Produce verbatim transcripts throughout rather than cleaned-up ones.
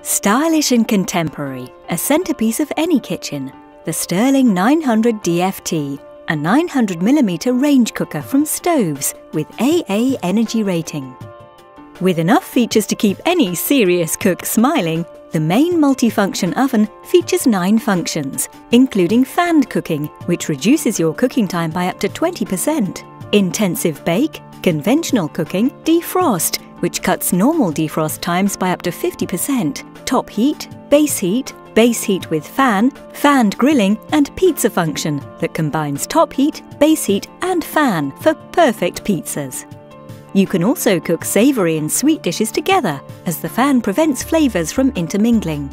Stylish and contemporary, a centrepiece of any kitchen, the Stirling nine hundred D F T, a nine hundred millimeter range cooker from Stoves with A A energy rating. With enough features to keep any serious cook smiling, the main multifunction oven features nine functions, including fanned cooking, which reduces your cooking time by up to twenty percent, intensive bake, conventional cooking, defrost, which cuts normal defrost times by up to fifty percent, top heat, base heat, base heat with fan, fanned grilling and pizza function that combines top heat, base heat and fan for perfect pizzas. You can also cook savoury and sweet dishes together, as the fan prevents flavours from intermingling.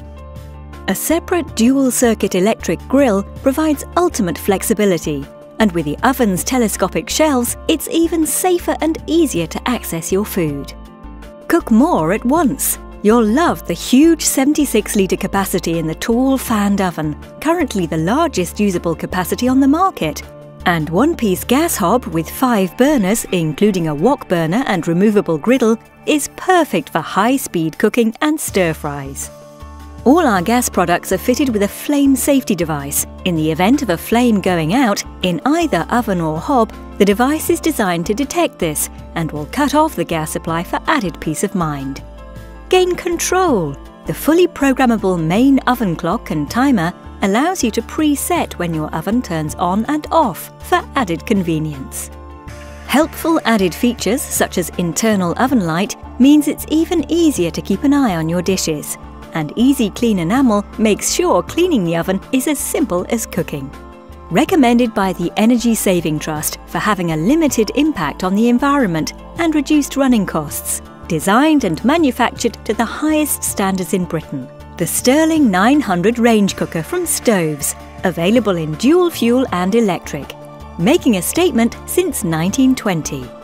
A separate dual-circuit electric grill provides ultimate flexibility, and with the oven's telescopic shelves, it's even safer and easier to access your food. Cook more at once. You'll love the huge seventy-six litre capacity in the tall fanned oven, currently the largest usable capacity on the market. And one-piece gas hob with five burners, including a wok burner and removable griddle, is perfect for high-speed cooking and stir-fries. All our gas products are fitted with a flame safety device. In the event of a flame going out, in either oven or hob, the device is designed to detect this and will cut off the gas supply for added peace of mind. Gain control! The fully programmable main oven clock and timer allows you to preset when your oven turns on and off for added convenience. Helpful added features such as internal oven light means it's even easier to keep an eye on your dishes, and Easy Clean Enamel makes sure cleaning the oven is as simple as cooking. Recommended by the Energy Saving Trust for having a limited impact on the environment and reduced running costs. Designed and manufactured to the highest standards in Britain. The Stirling nine hundred range cooker from Stoves, available in dual fuel and electric, making a statement since nineteen twenty.